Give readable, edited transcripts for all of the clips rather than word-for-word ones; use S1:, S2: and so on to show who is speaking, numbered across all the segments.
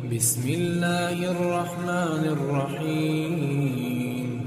S1: बिस्मिल्लाहिर्रहमानिर्रहीम।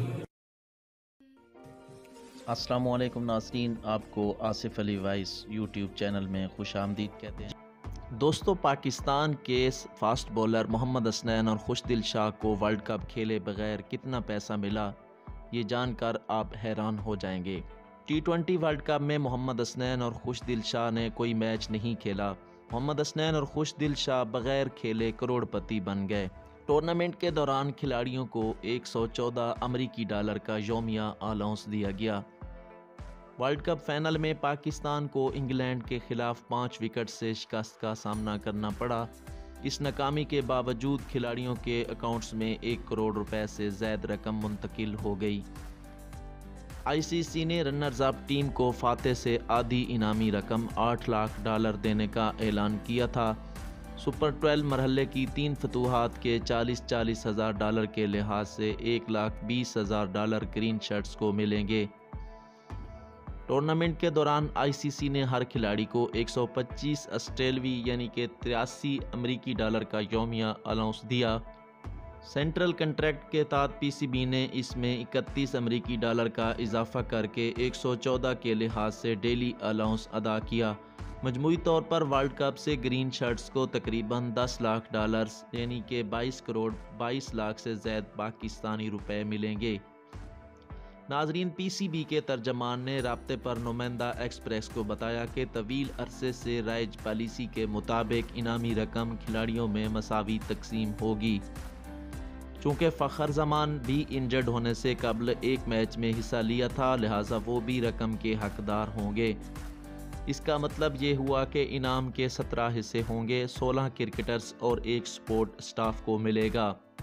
S2: अस्सलामुअलैकुम नाज़रीन, आपको Asif Ali voice YouTube channel में खुशामदीद कहते हैं। दोस्तों, पाकिस्तान के फास्ट बॉलर मोहम्मद हसनैन और खुशदिल शाह को वर्ल्ड कप खेले बगैर कितना पैसा मिला, ये जानकर आप हैरान हो जाएंगे। T20 वर्ल्ड कप में मोहम्मद हसनैन और खुशदिल शाह ने कोई मैच नहीं खेला। मोहम्मद हसनैन और खुशदिल शाह बगैर खेले करोड़पति बन गए। टूर्नामेंट के दौरान खिलाड़ियों को 114 अमेरिकी डॉलर का यौमिया अलाउंस दिया गया। वर्ल्ड कप फाइनल में पाकिस्तान को इंग्लैंड के खिलाफ 5 विकेट से शिकस्त का सामना करना पड़ा। इस नाकामी के बावजूद खिलाड़ियों के अकाउंट्स में 1 करोड़ रुपए से ज़्यादा रकम मुंतकिल हो गई। ICC ने रनर्स अप टीम को फातेह से आधी इनामी रकम $8 लाख देने का ऐलान किया था। सुपर 12 मरहले की 3 फतूहात के $40,000 हजार के लिहाज से $1,20,000 ग्रीन शर्ट्स को मिलेंगे। टूर्नामेंट के दौरान ICC ने हर खिलाड़ी को 125 ऑस्ट्रेलवी यानी कि $83 अमेरिकी का यौमिया अलाउंस दिया। सेंट्रल कंट्रैक्ट के तहत PCB ने इसमें $31 अमेरिकी का इजाफा करके 114 के लिहाज से डेली अलाउंस अदा किया। मजमूई तौर पर वर्ल्ड कप से ग्रीन शर्ट्स को तकरीबन $10 लाख यानी कि 22 करोड़ 22 लाख से ज़्यादा पाकिस्तानी रुपए मिलेंगे। नाजरीन, PCB के तर्जमान ने राब्ते पर नुमाइंदा एक्सप्रेस को बताया कि तवील अरसे से राइज पॉलिसी के मुताबिक इनामी रकम खिलाड़ियों में मसावी तकसीम होगी। चूँकि फ़खर जमान भी इंजर्ड होने से कबल एक मैच में हिस्सा लिया था, लिहाजा वो भी रकम के हकदार होंगे। इसका मतलब ये हुआ कि इनाम के 17 हिस्से होंगे, 16 क्रिकेटर्स और 1 सपोर्ट स्टाफ को मिलेगा।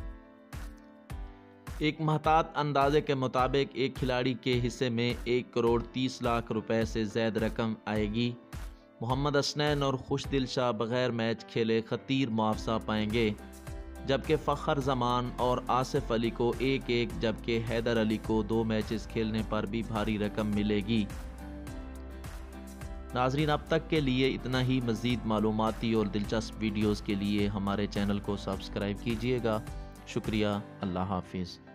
S2: एक महतात अंदाजे के मुताबिक एक खिलाड़ी के हिस्से में 1 करोड़ 30 लाख रुपए से ज़्यादा रकम आएगी। मोहम्मद हसनैन और खुशदिल शाह बगैर मैच खेले खतीर मुआवजा पाएंगे, जबकि फ़खर जमान और आसिफ अली को 1-1 जबकि हैदर अली को 2 मैचेस खेलने पर भी भारी रकम मिलेगी। नाजरीन, अब तक के लिए इतना ही। मज़ीद मालूमाती और दिलचस्प वीडियोज़ के लिए हमारे चैनल को सब्सक्राइब कीजिएगा। शुक्रिया। अल्लाह हाफिज़।